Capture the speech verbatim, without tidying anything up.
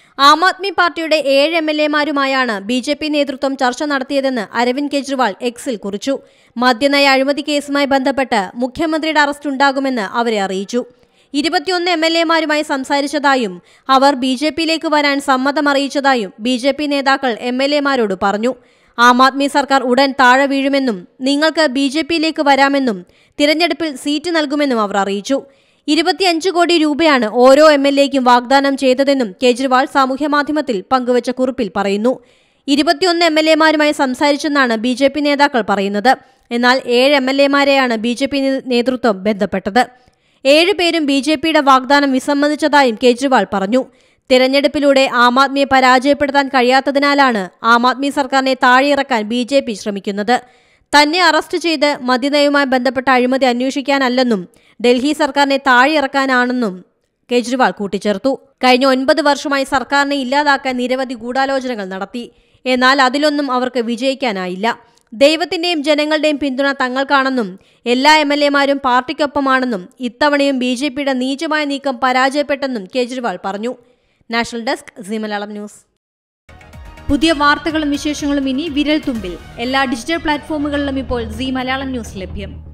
ആം ആദ്മി പാർട്ടിയുടെ ഏഴ് M L എമാരുമായാണ് ബി ജെ പി നേതൃത്വം ചർച്ച നടത്തിയതെന്ന് അരവിന്ദ് കെജ്രിവാൾ എക്സിൽ കുറിച്ചു. മദ്യനയ അഴിമതി കേസുമായി ബന്ധപ്പെട്ട് മുഖ്യമന്ത്രിയുടെ അറസ്റ്റ് ഉണ്ടാകുമെന്ന് അവരെ അറിയിച്ചു. ഇരുപത്തിയൊന്ന് എം എൽ എമാരുമായി സംസാരിച്ചതായും അവർ ബി ജെ പിയിലേക്ക് വരാൻ സമ്മതം അറിയിച്ചതായും ബി ജെ പി നേതാക്കൾ എം എൽ എമാരോട് പറഞ്ഞു. ആം ആദ്മി സർക്കാർ ഉടൻ താഴെ വീഴുമെന്നും നിങ്ങൾക്ക് ബി ജെ പിയിലേക്ക് വരാമെന്നും തിരഞ്ഞെടുപ്പിൽ സീറ്റ് നൽകുമെന്നും അവർ അറിയിച്ചു. ഇരുപത്തിയഞ്ച് കോടി രൂപയാണ് ഓരോ എം എൽ എക്കും വാഗ്ദാനം ചെയ്തതെന്നും കേജ്രിവാൾ സാമൂഹ്യമാധ്യമത്തിൽ പങ്കുവച്ച കുറിപ്പിൽ പറയുന്നു. ഇരുപത്തിയൊന്ന് എം എൽ എമാരുമായി സംസാരിച്ചെന്നാണ് ബി ജെ പി നേതാക്കൾ പറയുന്നത്. എന്നാൽ ഏഴ് എം എൽ എമാരെയാണ് ബി ജെ പി നേതൃത്വം ബന്ധപ്പെട്ടത്. ഏഴുപേരും ബി ജെ പിയുടെ വാഗ്ദാനം വിസമ്മതിച്ചതായും കേജ്രിവാൾ പറഞ്ഞു. തിരഞ്ഞെടുപ്പിലൂടെ ആം ആദ്മിയെ പരാജയപ്പെടുത്താൻ കഴിയാത്തതിനാലാണ് ആം ആദ്മി സർക്കാരിനെ താഴെയിറക്കാൻ ബി ജെ പി ശ്രമിക്കുന്നത്. തന്നെ അറസ്റ്റ് ചെയ്ത് മദ്യനയവുമായി ബന്ധപ്പെട്ട അഴിമതി അന്വേഷിക്കാനല്ലെന്നും ഡൽഹി സർക്കാരിനെ താഴെയിറക്കാനാണെന്നും കേജ്രിവാൾ കൂട്ടിച്ചേർത്തു. കഴിഞ്ഞ ഒൻപത് വർഷമായി സർക്കാരിനെ ഇല്ലാതാക്കാൻ നിരവധി ഗൂഢാലോചനകൾ നടത്തി. എന്നാൽ അതിലൊന്നും അവർക്ക് വിജയിക്കാനായില്ല. ദൈവത്തിന്റെയും ജനങ്ങളുടെയും പിന്തുണ തങ്ങൾക്കാണെന്നും എല്ലാ എം എൽ എമാരും പാർട്ടിക്കൊപ്പമാണെന്നും ഇത്തവണയും ബി ജെ പിയുടെ നീചമായ നീക്കം പരാജയപ്പെട്ടെന്നും കേജ്രിവാൾ പറഞ്ഞു. National desk Zee Malayalam news. പുതിയ വാർത്തകളും വിശേഷങ്ങളും ഇനി വിരൽ തുമ്പിൽ. എല്ലാ ഡിജിറ്റൽ പ്ലാറ്റ്ഫോമുകളിലും ഇപ്പോൾ സീ മലയാളം ന്യൂസ് ലഭ്യം.